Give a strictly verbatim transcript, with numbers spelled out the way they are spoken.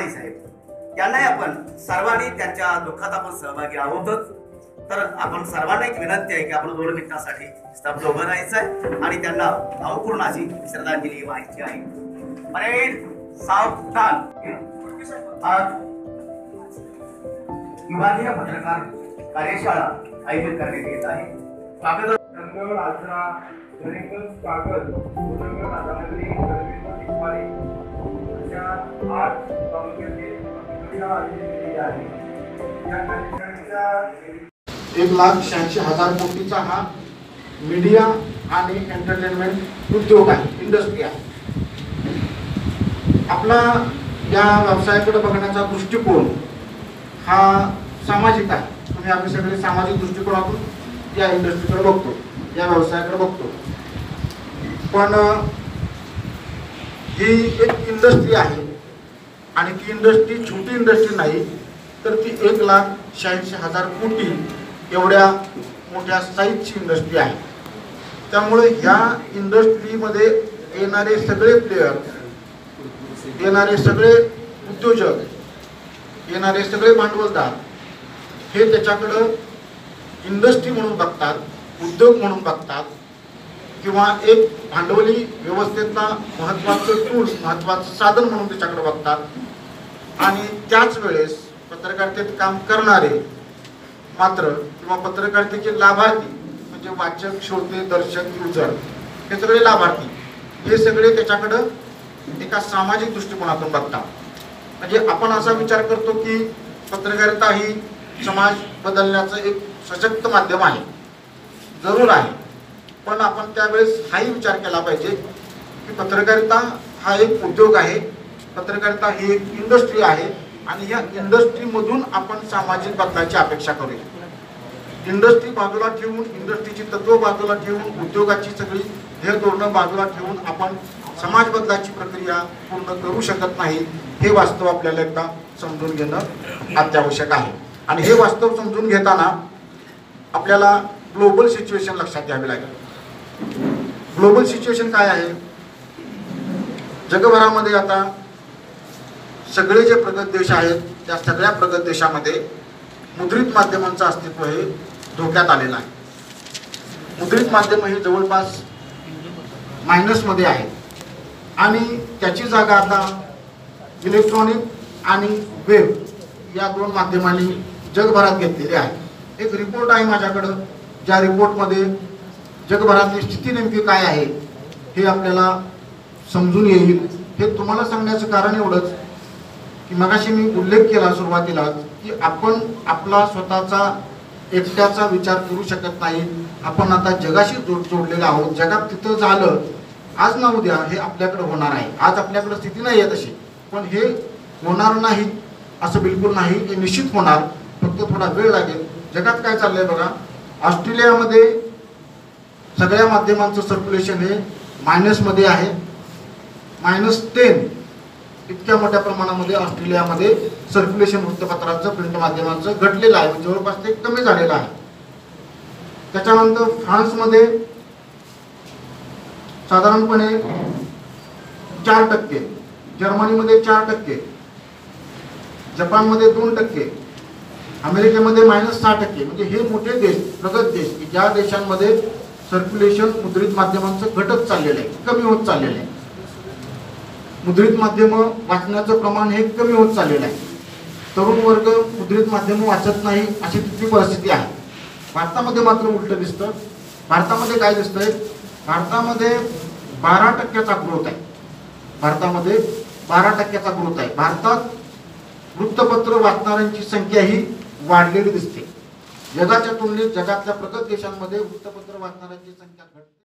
दत्तमाळीच आहेत। यांनाही आपण सर्वांनी त्यांच्या दुःखात आपण सहभागी आहोतच। तर आपण सर्वांना एक विनंती आहे की आपण दोन मिनिटांसाठी स्तब्ध उभं राहायचं आहे आणि त्यांना भावपूर्ण अशी श्रद्धांजली व्हायची आहे। परेड सावधान। आज विभागीय पत्रकार कार्यशाळा आयोजित करण्यात येत आहे। कागद रंगवड आचरा गणित कागद रंगवड आधारली रवींद्र दिवाळी अशा आठ तालुक्यातील कार्यशाळा आयोजित केली आहे। या कार्यशाळेच्या एक लाख शहाऐंशी हजार कोटीचा हा मीडिया आणि एंटरटेनमेंट उद्योग आहे, इंडस्ट्री आहे। आपला या व्यवसायाकडे बघण्याचा दृष्टिकोन हा सामाजिक आहे। तुम्ही आम्ही सगळे सामाजिक दृष्टिकोनातून या इंडस्ट्रीकडे बघतो, या व्यवसायाकडे बघतो। पण ही एक इंडस्ट्री आहे आणि ती इंडस्ट्री छोटी इंडस्ट्री नाही, तर ती एक लाख शहाऐंशी हजार कोटी एवढ्या मोठ्या साईजची इंडस्ट्री आहे। त्यामुळे ह्या इंडस्ट्रीमध्ये येणारे सगळे प्लेयर, येणारे सगळे उद्योजक, येणारे सगळे भांडवलदार हे त्याच्याकडं इंडस्ट्री म्हणून बघतात, उद्योग म्हणून बघतात किंवा एक भांडवली व्यवस्थेतला महत्त्वाचं टूल, महत्त्वाचं साधन म्हणून त्याच्याकडे बघतात। आणि त्याच वेळेस पत्रकारितेत काम करणारे मात्र किंवा पत्रकारितेचे लाभार्थी म्हणजे वाचक, श्रोते, दर्शक, युजर हे सगळे लाभार्थी हे सगळे त्याच्याकडं एका सामाजिक दृष्टिकोनातून बघतात। म्हणजे आपण असा विचार करतो की पत्रकारिता ही समाज बदलण्याचं एक सशक्त माध्यम आहे, जरूर आहे। पण आपण त्यावेळेस हाही विचार केला पाहिजे की पत्रकारिता हा एक उद्योग आहे, पत्रकारिता ही एक इंडस्ट्री आहे आणि या इंडस्ट्रीमधून आपण सामाजिक बदलाची अपेक्षा करूया। इंडस्ट्री बाजूला ठेवून, इंडस्ट्रीची तत्व बाजूला ठेवून, उद्योगाची सगळी ध्येय धोरणं बाजूला ठेवून आपण समाज बदलाची प्रक्रिया पूर्ण करू शकत नाही। हे वास्तव आपल्याला एकदा समजून घेणं अत्यावश्यक आहे। आणि हे वास्तव समजून घेताना आपल्याला ग्लोबल सिच्युएशन लक्षात घ्यावी लागेल। ग्लोबल सिच्युएशन काय आहे? जगभरामध्ये आता सगळे जे प्रगत देश आहेत त्या सगळ्या प्रगत देशामध्ये मुद्रित माध्यमांचं अस्तित्व हे धोक्यात आलेलं आहे। मुद्रित माध्यम हे जवळपास मायनसमध्ये आहे आणि त्याची जागा आता इलेक्ट्रॉनिक आणि वेब या दोन माध्यमांनी जगभरात घेतलेली आहे। एक रिपोर्ट आहे माझ्याकडं, ज्या रिपोर्टमध्ये जगभरातली स्थिती नेमकी काय आहे हे आपल्याला समजून येईल। हे तुम्हाला सांगण्याचं कारण एवढंच की मगाशी मी उल्लेख केला सुरुवातीला की आपण आपला स्वतःचा एकट्याचा विचार करू शकत नाही। आपण आता जगाशी जोड जोडलेले आहोत। जगात तिथं झालं आज ना उद्या हे आपल्याकडे होणार आहे। आज आपल्याकडे स्थिती नाही आहे तशी, पण हे होणार नाही असं बिलकुल नाही, हे निश्चित होणार, फक्त थोडा वेळ लागेल। जगात काय चाललंय बघा, ऑस्ट्रेलियामध्ये सगळ्या माध्यमांचं सर्क्युलेशन हे मायनसमध्ये आहे, मायनस टेन इतक्या मोठ्या प्रमाणामध्ये ऑस्ट्रेलियामध्ये सर्क्युलेशन वृत्तपत्रांचं, प्रिंट माध्यमांचं घटलेलं आहे, जवळपास ते कमी झालेलं आहे। त्याच्यानंतर फ्रान्समध्ये साधारणपणे चार टक्के, जर्मनीमध्ये चार टक्के, जपानमध्ये दोन टक्के, अमेरिकेमध्ये मायनस सहा टक्के। म्हणजे हे मोठे देश, प्रगत देश की ज्या देशांमध्ये सर्क्युलेशन मुद्रित माध्यमांचं घटत चाललेलं आहे, कमी होत चाललेलं आहे। मुद्रित माध्यम वाचण्याचं प्रमाण हे कमी होत चाललेलं आहे। तरुण वर्ग मुद्रित माध्यम वाचत नाही अशी तिथली परिस्थिती आहे। भारतामध्ये मात्र उलट दिसतं। भारतामध्ये काय दिसतंय? भारतामध्ये बारा टक्क्याचा ग्रोथ आहे। भारतामध्ये बारा टक्क्याचा ग्रोथ आहे। भारतात वृत्तपत्र वाचणाऱ्यांची संख्या ही वाढलेली दिसते। जगाच्या तुलनेत जगातल्या प्रगत देशांमध्ये वृत्तपत्र वाचणाऱ्यांची संख्या घटते।